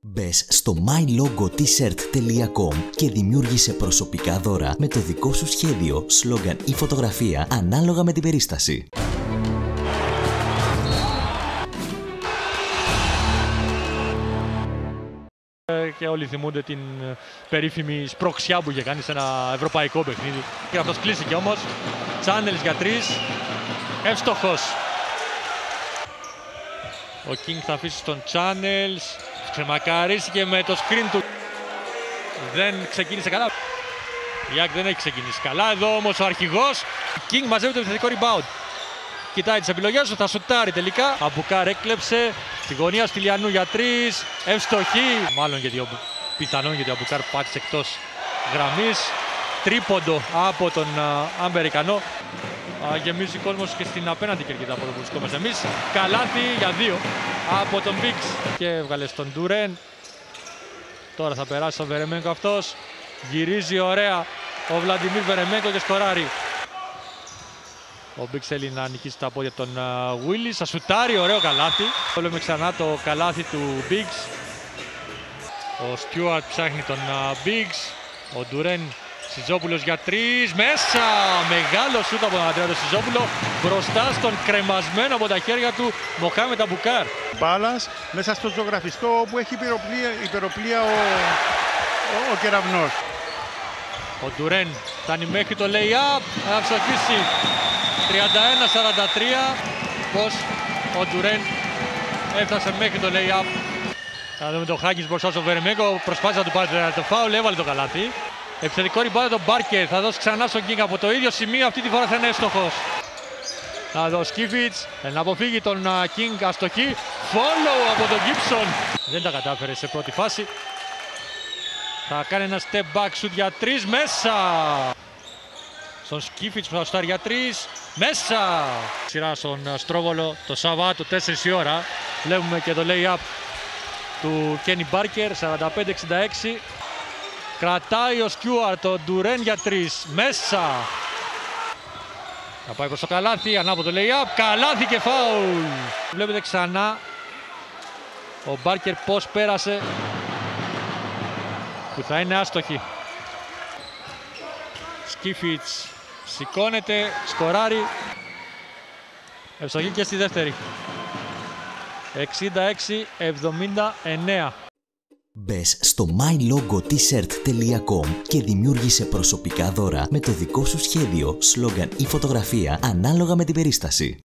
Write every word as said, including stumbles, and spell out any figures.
Μπες στο my logo t shirt τελεία com και δημιούργησε προσωπικά δώρα με το δικό σου σχέδιο, σλόγγαν ή φωτογραφία ανάλογα με την περίσταση. Και όλοι θυμούνται την περίφημη σπροξιά που είχε κάνει σε ένα ευρωπαϊκό παιχνίδι. Και αυτός κλείστηκε όμως. Channels για τρεις. Εύστοχος. Ο King θα αφήσει στον Channels. Ξεμακαρίστηκε με το screen του. Δεν ξεκίνησε καλά. Η Άκ δεν έχει ξεκινήσει καλά. Εδώ όμως ο αρχηγός. King μαζεύει το επιθετικό rebound. Κοιτάει τις επιλογές του, θα σουτάρει τελικά. Αμπουκάρ έκλεψε. Στη γωνία Στυλιανού για τρεις. Ευστοχή. Μάλλον γιατί ο, πιθανόν γιατί ο Αμπουκάρ πάτησε εκτός γραμμής. Τρίποντο από τον α, Αμερικανό. Α, γεμίζει κόσμος και στην απέναντι κερκίδα από το που βρισκόμαστε εμείς. Καλάθι για δύο από τον Biggs. Και έβγαλε στον Ντουρέν. Τώρα θα περάσει ο Βερεμέγκο αυτός. Γυρίζει ωραία ο Βλαντιμίρ Βερεμέγκο και σκοράρει. Ο Biggs θέλει να νικήσει τα πόδια των Willis. Θα σουτάρει, ωραίο καλάθι. Βλέπουμε ξανά το καλάθι του Biggs. Ο Stewart ψάχνει τον Biggs. Ο Ντουρέν Σιζόπουλος για τρεις. Μέσα! Μεγάλο σούτ από τον Αντρέα Σιζόπουλο. Μπροστά στον κρεμασμένο από τα χέρια του Μοχάμετ Αμπουκάρ. Μπάλας μέσα στο ζωγραφιστό που έχει υπεροπλία, υπεροπλία ο, ο, ο κεραυνός. Ο Ντουρέν φτάνει μέχρι το lay-up. Θα ψοφήσει τριάντα ένα σαράντα τρία. Πως ο Ντουρέν έφτασε μέχρι το lay-up. Θα δούμε τον Χάγκης μπροστά στο Βερεμέγκο. Προσπάθησε να του πάρει το φάουλ, έβαλε το καλάθι. Επιθετικό rebound τον Μπάρκερ. Θα δώσει ξανά στον King από το ίδιο σημείο. Αυτή τη φορά θα είναι εύστοχος. Θα δώσει Σκίφιτς. Θέλει να αποφύγει τον King. Αστοχή. Follow από τον Gibson. Δεν τα κατάφερε σε πρώτη φάση. Θα κάνει ένα step back shoot για τρεις. Μέσα. Στον Σκίφιτς που θα σουτάρει για τρεις. Μέσα. Σειρά στον Στρόβολο το Σαββάτο τέσσερις η ώρα. Βλέπουμε και το lay-up του Kenny Barker. σαράντα πέντε εξήντα έξι. Κρατάει ο Στιούαρτ το Ντουρέν για τρεις. Μέσα. Θα πάει προς το καλάθι. Ανάποδο lay-up. Καλάθι και φάουλ. Βλέπετε ξανά ο Μπάρκερ πώς πέρασε. Που θα είναι άστοχη. Σκίφιτς σηκώνεται. Σκοράρει. Ευστοχή και στη δεύτερη. εξήντα έξι εβδομήντα εννέα. Μπες στο my logo t shirt τελεία com και δημιούργησε προσωπικά δώρα με το δικό σου σχέδιο, σλόγγαν ή φωτογραφία ανάλογα με την περίσταση.